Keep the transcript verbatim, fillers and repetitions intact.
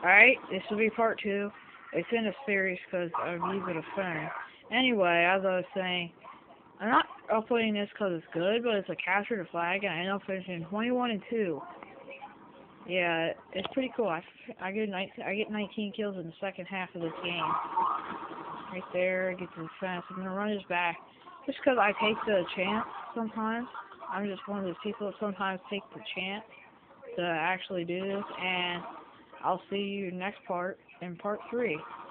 Alright, this will be part two. It's in a series because I'm using a phone. Anyway, as I was saying, I'm not uploading this because it's good, but it's a capture the flag, and I end up finishing twenty-one and two. Yeah, it's pretty cool. I, I get nineteen, I get nineteen kills in the second half of this game. Right there, get to the fence. I'm gonna run this back just because I take the chance sometimes. I'm just one of those people that sometimes take the chance to actually do this, and I'll see you next part in part three.